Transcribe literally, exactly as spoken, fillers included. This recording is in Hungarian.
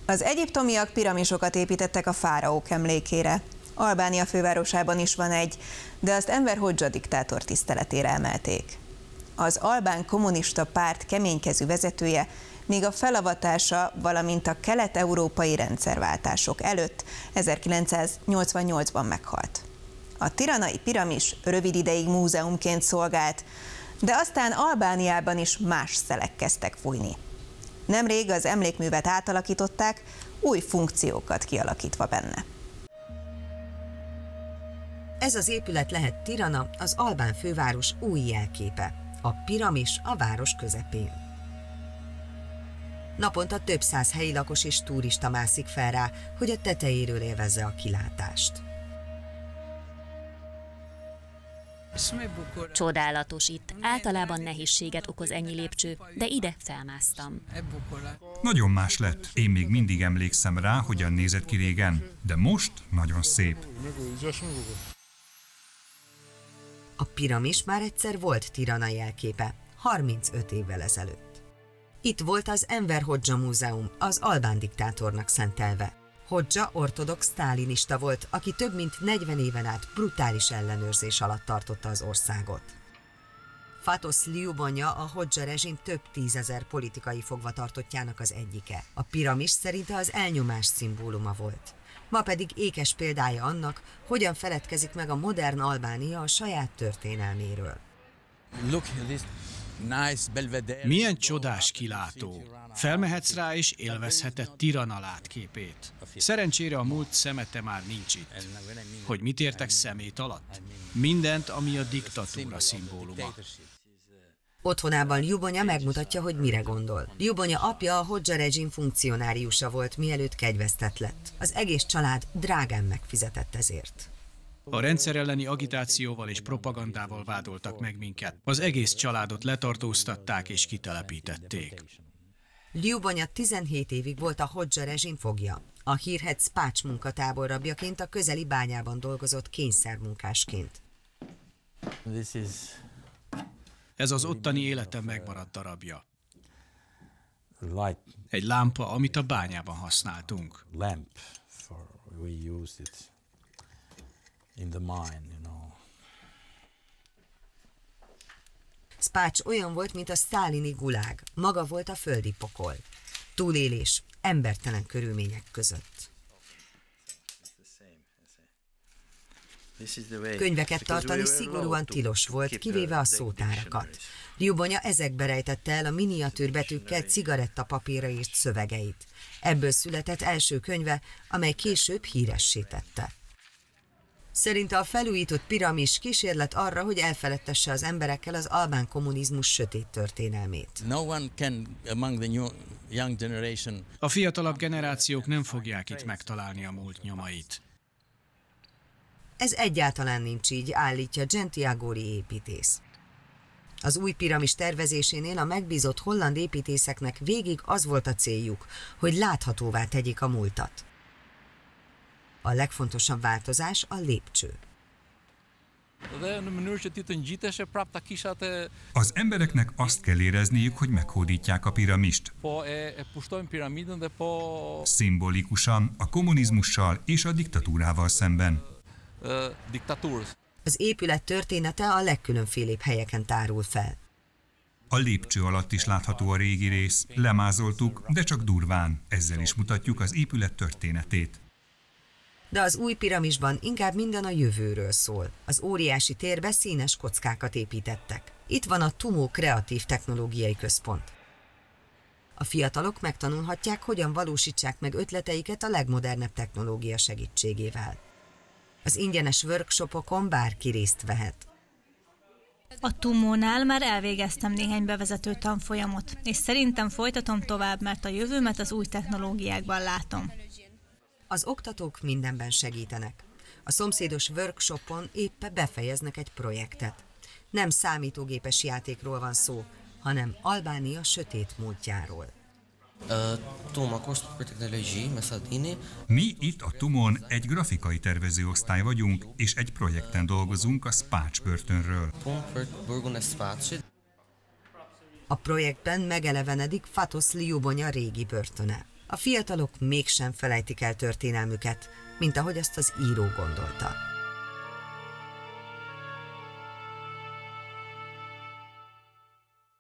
Az egyiptomiak piramisokat építettek a fáraók emlékére. Albánia fővárosában is van egy, de azt Enver Hodzsa diktátor tiszteletére emelték. Az albán kommunista párt keménykezű vezetője még a felavatása, valamint a kelet-európai rendszerváltások előtt ezerkilencszáznyolcvannyolcban meghalt. A tiranai piramis rövid ideig múzeumként szolgált, de aztán Albániában is más szelek kezdtek fújni. Nemrég az emlékművet átalakították, új funkciókat kialakítva benne. Ez az épület lehet Tirana, az albán főváros új jelképe. A piramis a város közepén. Naponta több száz helyi lakos és turista mászik fel rá, hogy a tetejéről élvezze a kilátást. Csodálatos itt. Általában nehézséget okoz ennyi lépcső, de ide felmásztam. Nagyon más lett. Én még mindig emlékszem rá, hogyan nézett ki régen, de most nagyon szép. A piramis már egyszer volt Tirana jelképe, harmincöt évvel ezelőtt. Itt volt az Enver Hodzsa múzeum, az albán diktátornak szentelve. Hodzsa ortodox sztálinista volt, aki több mint negyven éven át brutális ellenőrzés alatt tartotta az országot. Fatos Lyubonja a Hodzsa rezsim több tízezer politikai fogvatartottjának az egyike. A piramis szerinte az elnyomás szimbóluma volt. Ma pedig ékes példája annak, hogyan feledkezik meg a modern Albánia a saját történelméről. Milyen csodás kilátó! Felmehetsz rá és élvezheted Tirana látképét. Szerencsére a múlt szemete már nincs itt. Hogy mit értek szemét alatt? Mindent, ami a diktatúra szimbóluma. Otthonában Lyubonya megmutatja, hogy mire gondol. Lyubonya apja a Hodzsa rezsim funkcionáriusa volt, mielőtt kegyvesztett lett. Az egész család drágán megfizetett ezért. A rendszer elleni agitációval és propagandával vádoltak meg minket. Az egész családot letartóztatták és kitelepítették. Lyubonya tizenhét évig volt a Hodzsa rezsim fogja. A hírhedt Spács munkatábor rabjaként a közeli bányában dolgozott kényszermunkásként. Ez az ottani életem megmaradt darabja. Egy lámpa, amit a bányában használtunk. Spács olyan volt, mint a sztálini gulág. Maga volt a földi pokol. Túlélés embertelen körülmények között. Könyveket tartani szigorúan tilos volt, kivéve a szótárakat. Lyubonya ezekbe rejtette el a miniatűr betűkkel cigarettapapírra írt szövegeit. Ebből született első könyve, amely később híressé tette. Szerinte a felújított piramis kísérlet arra, hogy elfeledtesse az emberekkel az albán kommunizmus sötét történelmét. A fiatalabb generációk nem fogják itt megtalálni a múlt nyomait. Ez egyáltalán nincs így, állítja Genti Agori építész. Az új piramis tervezésénél a megbízott holland építészeknek végig az volt a céljuk, hogy láthatóvá tegyék a múltat. A legfontosabb változás a lépcső. Az embereknek azt kell érezniük, hogy meghódítják a piramist. Szimbolikusan a kommunizmussal és a diktatúrával szemben. Az épület története a legkülönfélébb helyeken tárul fel. A lépcső alatt is látható a régi rész. Lemázoltuk, de csak durván. Ezzel is mutatjuk az épület történetét. De az új piramisban inkább minden a jövőről szól. Az óriási térbe színes kockákat építettek. Itt van a Tumo Kreatív Technológiai Központ. A fiatalok megtanulhatják, hogyan valósítsák meg ötleteiket a legmodernebb technológia segítségével. Az ingyenes workshopokon bárki részt vehet. A Tumónál már elvégeztem néhány bevezető tanfolyamot, és szerintem folytatom tovább, mert a jövőmet az új technológiákban látom. Az oktatók mindenben segítenek. A szomszédos workshopon épp befejeznek egy projektet. Nem számítógépes játékról van szó, hanem Albánia sötét múltjáról. Mi itt a Tumon egy grafikai tervezőosztály vagyunk, és egy projekten dolgozunk a Spács börtönről. A projektben megelevenedik Fatos Lyubonya régi börtöne. A fiatalok mégsem felejtik el történelmüket, mint ahogy azt az író gondolta.